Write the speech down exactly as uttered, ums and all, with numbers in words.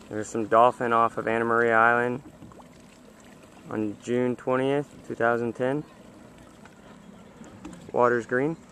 There's some dolphin off of Anna Maria Island on June twentieth, two thousand ten. Water's green.